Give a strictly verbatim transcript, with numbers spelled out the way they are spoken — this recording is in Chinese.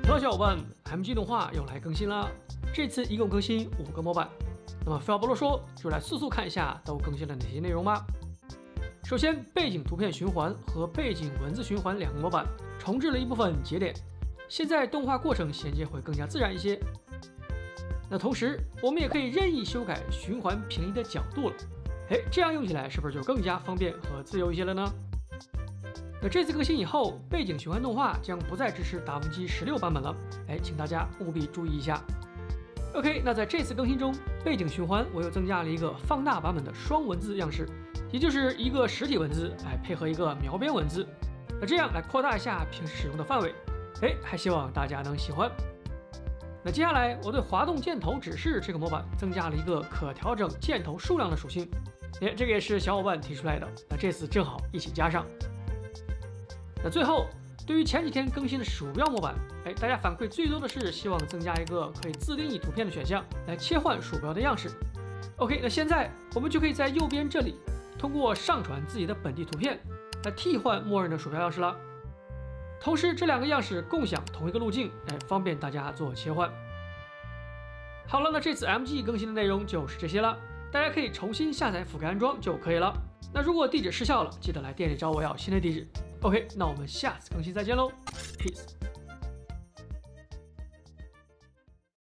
Hello， 小伙伴 ，M G 动画又来更新啦！这次一共更新五个模板。那么废话不多说，就来速速看一下都更新了哪些内容吧。首先，背景图片循环和背景文字循环两个模板重置了一部分节点，现在动画过程衔接会更加自然一些。那同时，我们也可以任意修改循环平移的角度了。哎，这样用起来是不是就更加方便和自由一些了呢？那这次更新以后，背景循环动画将不再支持达芬奇十六版本了，哎，请大家务必注意一下。OK， 那在这次更新中，背景循环我又增加了一个放大版本的双文字样式，也就是一个实体文字，哎，配合一个描边文字，那这样来扩大一下平时使用的范围，哎，还希望大家能喜欢。那接下来我对滑动箭头指示这个模板增加了一个可调整箭头数量的属性，哎，这个也是小伙伴提出来的，那这次正好一起加上。那最后，对于前几天更新的鼠标模板，哎，大家反馈最多的是希望增加一个可以自定义图片的选项，来切换鼠标的样式。OK， 那现在我们就可以在右边这里，通过上传自己的本地图片，来替换默认的鼠标样式了。同时，这两个样式共享同一个路径，哎，方便大家做切换。好了，那这次 M G 更新的内容就是这些了，大家可以重新下载覆盖安装就可以了。那如果地址失效了，记得来店里找我要新的地址。OK， 那我们下次更新再见喽 ，Peace。